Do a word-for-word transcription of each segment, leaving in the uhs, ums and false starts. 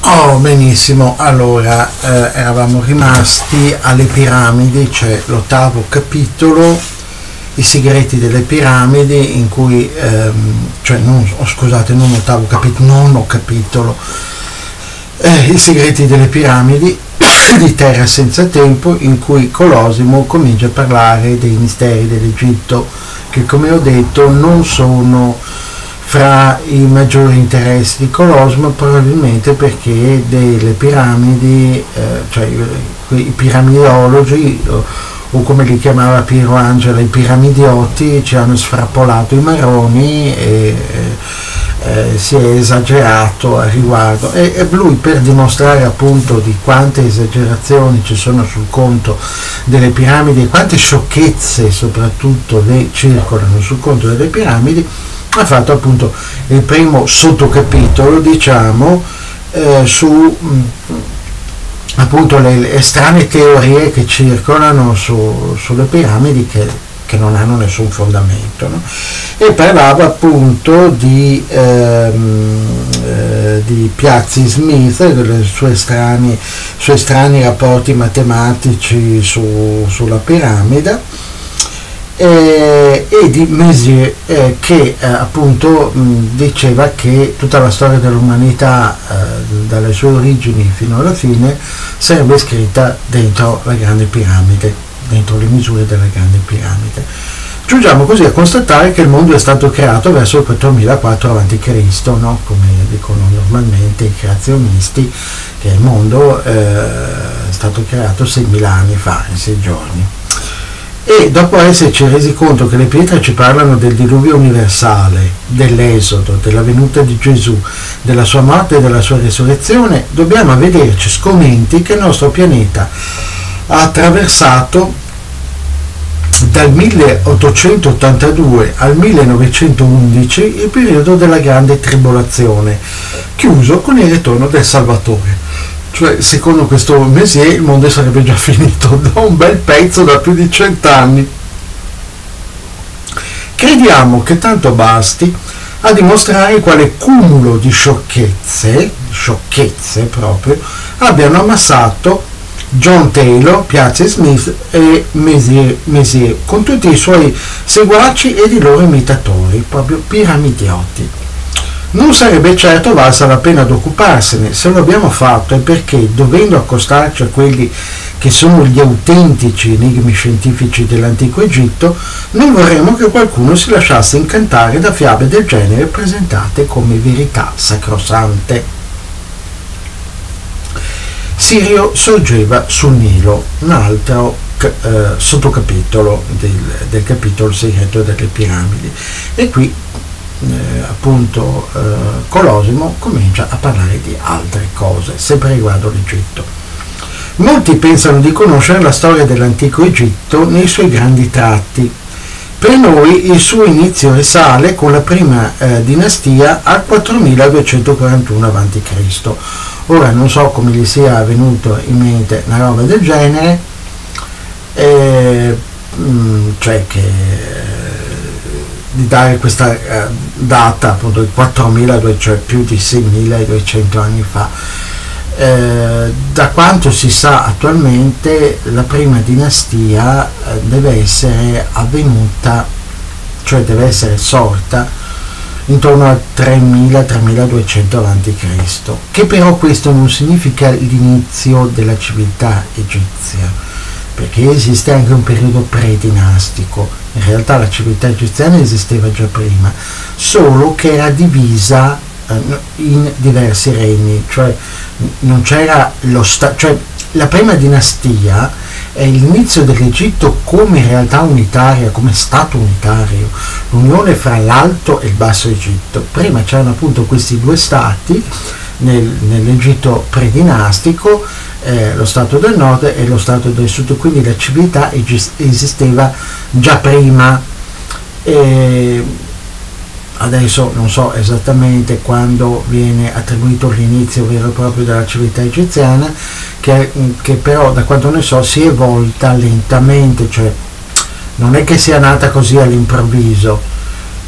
Oh, benissimo. Allora, eh, eravamo rimasti alle piramidi, c'è l'ottavo capitolo, i segreti delle piramidi, in cui, ehm, cioè, non, oh, scusate, non ottavo capitolo, nono capitolo, eh, i segreti delle piramidi di Terra senza tempo, in cui Colosimo comincia a parlare dei misteri dell'Egitto, che, come ho detto, non sono fra i maggiori interessi di Colosimo, probabilmente perché delle piramidi, eh, cioè i piramidologi, o, o come li chiamava Piero Angela, i piramidioti, ci hanno sfrappolato i marroni e eh, si è esagerato a riguardo. E, e lui, per dimostrare appunto di quante esagerazioni ci sono sul conto delle piramidi e quante sciocchezze soprattutto le circolano sul conto delle piramidi, ha fatto appunto il primo sottocapitolo, diciamo, eh, su mh, appunto le, le strane teorie che circolano su, sulle piramidi che, che non hanno nessun fondamento, no? E parlava appunto di, ehm, eh, di Piazzi Smith, dei suoi strani, suoi strani rapporti matematici su, sulla piramide, Eh, e di Messier, eh, che eh, appunto mh, diceva che tutta la storia dell'umanità, eh, dalle sue origini fino alla fine, sarebbe scritta dentro la grande piramide, dentro le misure della grande piramide. Giungiamo così a constatare che il mondo è stato creato verso il quattromilaquattro avanti Cristo, no? Come dicono normalmente i creazionisti, che il mondo eh, è stato creato seimila anni fa, in sei giorni. E dopo esserci resi conto che le pietre ci parlano del diluvio universale, dell'esodo, della venuta di Gesù, della sua morte e della sua risurrezione, dobbiamo vederci sconenti che il nostro pianeta ha attraversato dal milleottocentottantadue al millenovecentoundici il periodo della grande tribolazione, chiuso con il ritorno del Salvatore. Cioè, secondo questo Messier, il mondo sarebbe già finito da un bel pezzo, da più di cent'anni. Crediamo che tanto basti a dimostrare quale cumulo di sciocchezze, sciocchezze proprio, abbiano ammassato John Taylor, Piazzi Smith e Messier, Messier, con tutti i suoi seguaci ed i loro imitatori, proprio piramidioti. Non sarebbe certo valsa la pena d'occuparsene. Se lo abbiamo fatto è perché, dovendo accostarci a quelli che sono gli autentici enigmi scientifici dell'antico Egitto, non vorremmo che qualcuno si lasciasse incantare da fiabe del genere presentate come verità sacrosante. Sirio sorgeva sul Nilo, un altro eh, sottocapitolo del, del capitolo segreto delle piramidi. E qui Eh, appunto eh, Colosimo comincia a parlare di altre cose, sempre riguardo l'Egitto. Molti pensano di conoscere la storia dell'antico Egitto nei suoi grandi tratti. Per noi il suo inizio risale con la prima eh, dinastia al quattromiladuecentoquarantuno avanti Cristo. Ora non so come gli sia venuto in mente una roba del genere, eh, mh, cioè che di dare questa eh, data appunto di quattromiladuecento, cioè più di seimiladuecento anni fa. Eh, da quanto si sa attualmente, la prima dinastia eh, deve essere avvenuta, cioè deve essere sorta intorno al tremila tremiladuecento avanti Cristo, che però questo non significa l'inizio della civiltà egizia, perché esiste anche un periodo predinastico. In realtà la civiltà egiziana esisteva già prima, solo che era divisa eh, in diversi regni, cioè non c'era lo sta- cioè la prima dinastia è l'inizio dell'Egitto come realtà unitaria, come stato unitario, l'unione fra l'Alto e il Basso Egitto. Prima c'erano appunto questi due stati nel, nell'Egitto predinastico, eh, lo stato del nord e lo stato del sud, quindi la civiltà esisteva già prima. E adesso non so esattamente quando viene attribuito l'inizio vero e proprio della civiltà egiziana, che, che però da quanto ne so si è evolta lentamente, cioè non è che sia nata così all'improvviso,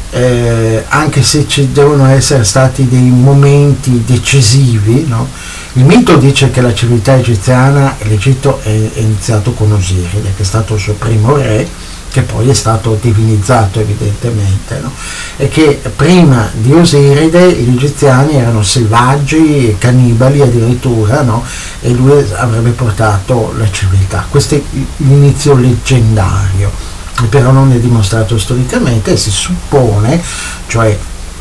eh, anche se ci devono essere stati dei momenti decisivi, no? Il mito dice che la civiltà egiziana, l'Egitto è, è iniziato con Osiride, che è stato il suo primo re, che poi è stato divinizzato evidentemente, no? E che prima di Osiride gli egiziani erano selvaggi, cannibali addirittura, no? E lui avrebbe portato la civiltà. Questo è l'inizio leggendario, però non è dimostrato storicamente, e si suppone, cioè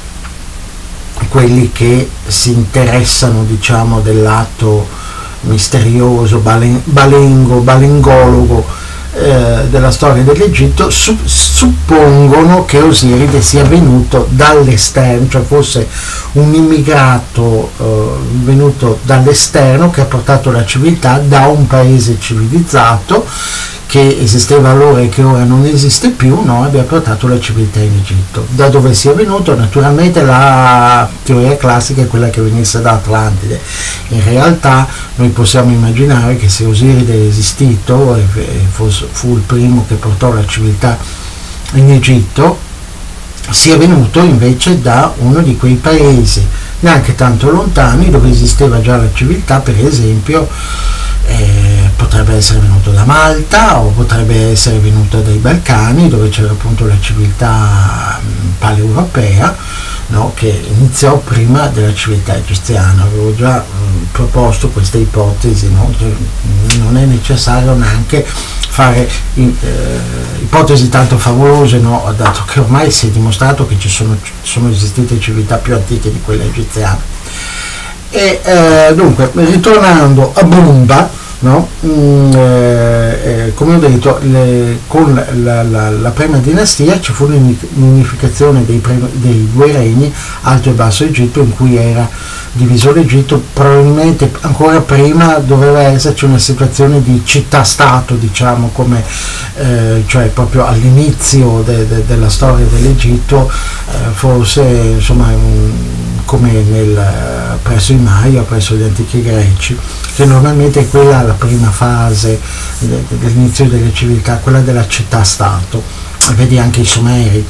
quelli che si interessano, diciamo, del lato misterioso, balen- balengo, balengologo eh, della storia dell'Egitto, su- suppongono che Osiride sia venuto dall'esterno, cioè fosse un immigrato eh, venuto dall'esterno che ha portato la civiltà da un paese civilizzato che esisteva allora e che ora non esiste più, no? Abbia portato la civiltà in Egitto. Da dove sia venuto? Naturalmente la teoria classica è quella che venisse da Atlantide. In realtà noi possiamo immaginare che se Osiride è esistito e fu il primo che portò la civiltà in Egitto, sia venuto invece da uno di quei paesi neanche tanto lontani dove esisteva già la civiltà, per esempio Eh, potrebbe essere venuto da Malta o potrebbe essere venuto dai Balcani, dove c'era appunto la civiltà paleeuropea, no? Che iniziò prima della civiltà egiziana. Avevo già mh, proposto questa ipotesi, no? Non è necessario neanche fare eh, ipotesi tanto favolose, no? Dato che ormai si è dimostrato che ci sono, sono esistite civiltà più antiche di quella egiziana. E eh, dunque, ritornando a Brumba, no? mm, eh, come ho detto, le, con la, la, la prima dinastia ci fu l'unificazione dei, dei due regni, Alto e Basso Egitto, in cui era diviso l'Egitto. Probabilmente ancora prima doveva esserci una situazione di città-stato, diciamo, come eh, cioè proprio all'inizio de, de, della storia dell'Egitto, eh, forse insomma un, come nel, presso i Maya, presso gli antichi greci, che normalmente è quella la prima fase de, dell'inizio delle civiltà, quella della città-stato. Vedi anche i Sumeri.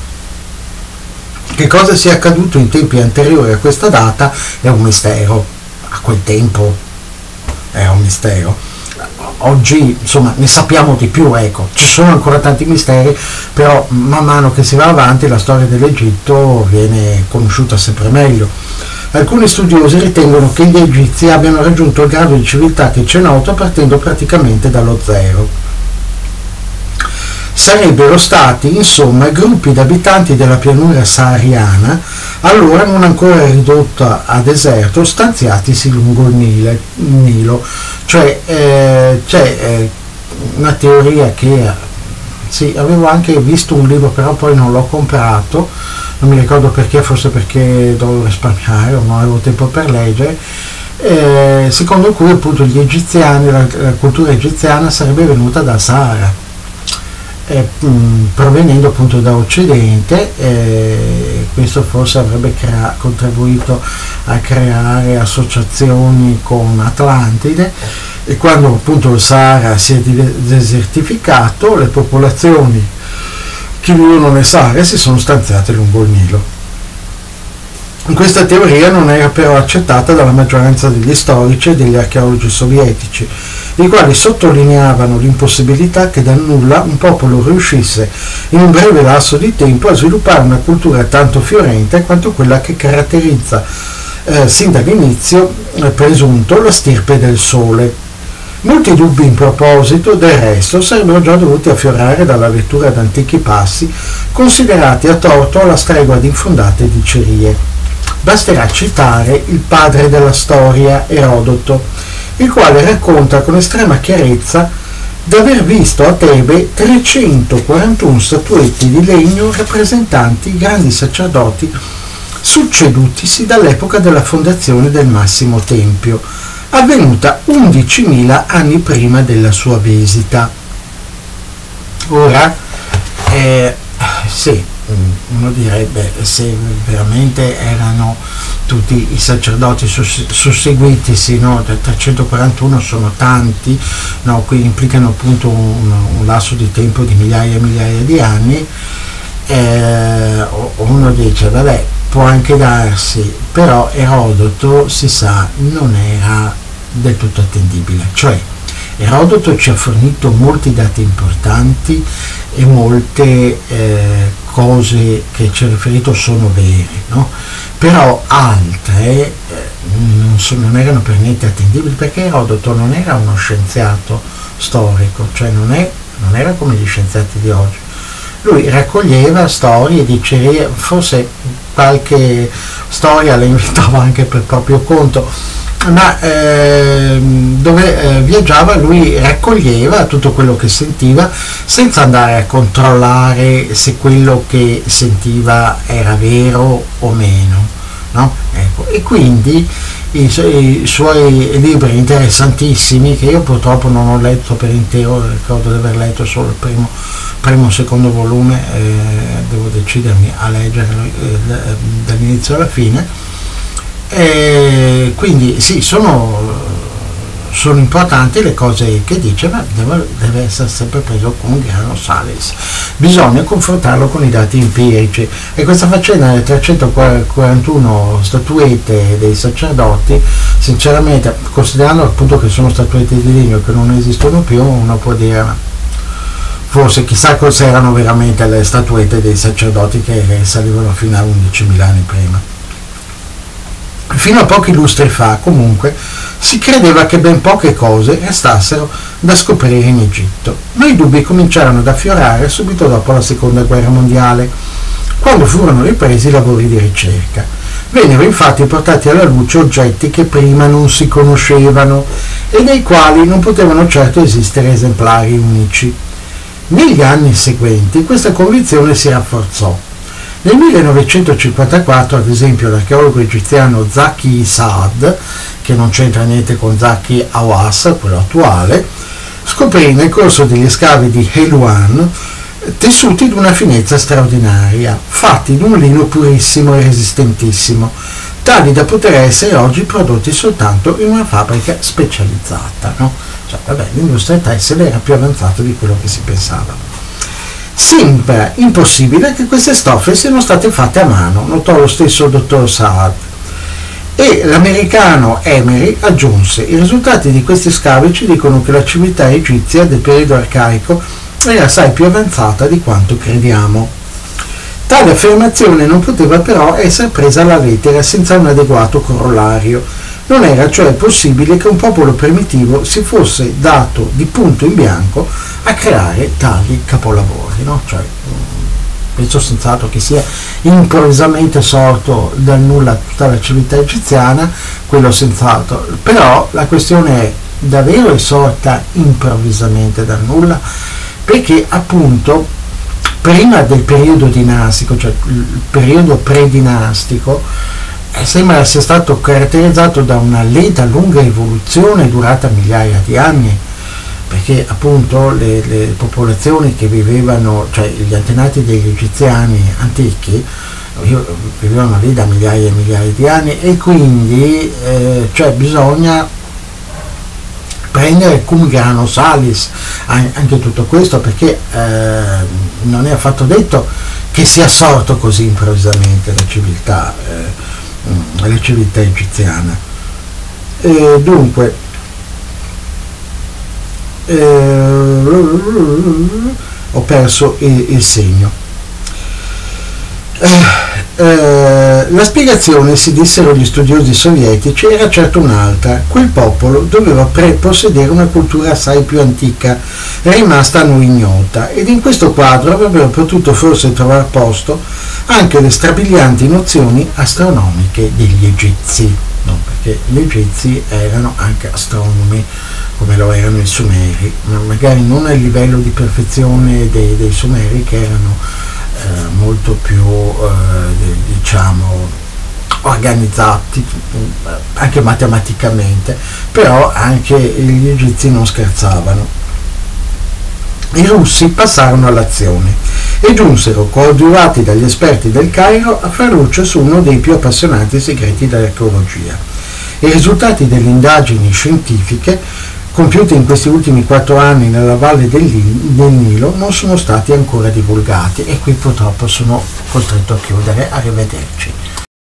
Che cosa sia accaduto in tempi anteriori a questa data è un mistero. A quel tempo era un mistero. Oggi insomma ne sappiamo di più, ecco. Ci sono ancora tanti misteri, però man mano che si va avanti la storia dell'Egitto viene conosciuta sempre meglio. Alcuni studiosi ritengono che gli egizi abbiano raggiunto il grado di civiltà che ci è noto partendo praticamente dallo zero. Sarebbero stati insomma gruppi di abitanti della pianura sahariana, allora non ancora ridotta a deserto, stanziatisi lungo il, Nile, il Nilo. Cioè eh, c'è eh, una teoria che sì, avevo anche visto un libro, però poi non l'ho comprato, non mi ricordo perché, forse perché dovevo risparmiare o non avevo tempo per leggere, eh, secondo cui appunto gli egiziani, la, la cultura egiziana sarebbe venuta dal Sahara. Eh, mh, provenendo appunto da Occidente, eh, questo forse avrebbe crea- contribuito a creare associazioni con Atlantide, e quando appunto il Sahara si è desertificato, le popolazioni che vivono nel Sahara si sono stanziate lungo il Nilo. Questa teoria non era però accettata dalla maggioranza degli storici e degli archeologi sovietici, i quali sottolineavano l'impossibilità che dal nulla un popolo riuscisse in un breve lasso di tempo a sviluppare una cultura tanto fiorente quanto quella che caratterizza eh, sin dall'inizio eh, presunto la stirpe del Sole. Molti dubbi in proposito, del resto, sarebbero già dovuti affiorare dalla lettura d'antichi passi considerati a torto alla stregua di infondate dicerie. Basterà citare il padre della storia, Erodoto, il quale racconta con estrema chiarezza d'aver visto a Tebe trecentoquarantuno statuetti di legno rappresentanti i grandi sacerdoti succedutisi dall'epoca della fondazione del Massimo Tempio, avvenuta undicimila anni prima della sua visita. Ora, eh, sì, uno direbbe, se veramente erano tutti i sacerdoti susseguitisi, no? trecentoquarantuno sono tanti, no? Quindi implicano appunto un, un lasso di tempo di migliaia e migliaia di anni. Eh, uno dice, vabbè, può anche darsi, però Erodoto, si sa, non era del tutto attendibile. Cioè, Erodoto ci ha fornito molti dati importanti e molte eh, cose che ci ha riferito sono vere, no? Però altre eh, non, so, non erano per niente attendibili, perché Erodoto non era uno scienziato storico, cioè non, è, non era come gli scienziati di oggi. Lui raccoglieva storie, diceva, forse qualche storia la inventava anche per proprio conto, ma eh, dove eh, viaggiava lui raccoglieva tutto quello che sentiva senza andare a controllare se quello che sentiva era vero o meno, no? Ecco. E quindi i, i suoi libri interessantissimi, che io purtroppo non ho letto per intero, ricordo di aver letto solo il primo primo o secondo volume, eh, devo decidermi a leggerlo eh, dall'inizio alla fine. E quindi sì, sono, sono importanti le cose che dice, ma deve, deve essere sempre preso con un grano salis, bisogna confrontarlo con i dati empirici. E questa faccenda delle trecentoquarantuno statuette dei sacerdoti, sinceramente, considerando appunto che sono statuette di legno che non esistono più, uno può dire forse chissà cosa erano veramente le statuette dei sacerdoti che salivano fino a undicimila anni prima. Fino a pochi lustri fa, comunque, si credeva che ben poche cose restassero da scoprire in Egitto, ma i dubbi cominciarono ad affiorare subito dopo la seconda guerra mondiale, quando furono ripresi i lavori di ricerca. Vennero infatti portati alla luce oggetti che prima non si conoscevano e dei quali non potevano certo esistere esemplari unici. Negli anni seguenti questa convinzione si rafforzò. Nel millenovecentocinquantaquattro, ad esempio, l'archeologo egiziano Zaki Saad, che non c'entra niente con Zaki Hawass, quello attuale, scoprì nel corso degli scavi di Helouan tessuti di una finezza straordinaria, fatti di un lino purissimo e resistentissimo, tali da poter essere oggi prodotti soltanto in una fabbrica specializzata, no? Cioè, vabbè, l'industria tessile era più avanzata di quello che si pensava. Sembra impossibile che queste stoffe siano state fatte a mano, notò lo stesso dottor Saad. E l'americano Emery aggiunse: i risultati di questi scavi ci dicono che la civiltà egizia del periodo arcaico era assai più avanzata di quanto crediamo. Tale affermazione non poteva però essere presa alla lettera senza un adeguato corollario. Non era cioè possibile che un popolo primitivo si fosse dato di punto in bianco a creare tali capolavori, no? Cioè, penso senz'altro che sia improvvisamente sorto dal nulla tutta la civiltà egiziana, quello senz'altro. Però la questione è: davvero è sorta improvvisamente dal nulla? Perché appunto prima del periodo dinastico, cioè il periodo predinastico, sembra sia stato caratterizzato da una lenta, lunga evoluzione durata migliaia di anni, perché appunto le, le popolazioni che vivevano, cioè gli antenati degli egiziani antichi, vivevano lì da migliaia e migliaia di anni, e quindi eh, cioè bisogna prendere cum grano salis anche tutto questo, perché eh, non è affatto detto che sia sorto così improvvisamente la civiltà eh, la civiltà egiziana. E dunque eh, ho perso il, il segno. Eh, eh, la spiegazione, si dissero gli studiosi sovietici, era certo un'altra. Quel popolo doveva pre- possedere una cultura assai più antica, rimasta a noi ignota, ed in questo quadro avrebbero potuto forse trovare posto anche le strabilianti nozioni astronomiche degli egizi, no? Perché gli egizi erano anche astronomi come lo erano i sumeri, ma magari non al livello di perfezione dei, dei sumeri, che erano Eh, molto più eh, diciamo organizzati anche matematicamente, però anche gli egizi non scherzavano. I russi passarono all'azione e giunsero, coadiuvati dagli esperti del Cairo, a far luce su uno dei più appassionanti segreti dell'archeologia. I risultati delle indagini scientifiche compiute in questi ultimi quattro anni nella valle del, del Nilo non sono stati ancora divulgati, e qui purtroppo sono costretto a chiudere. Arrivederci.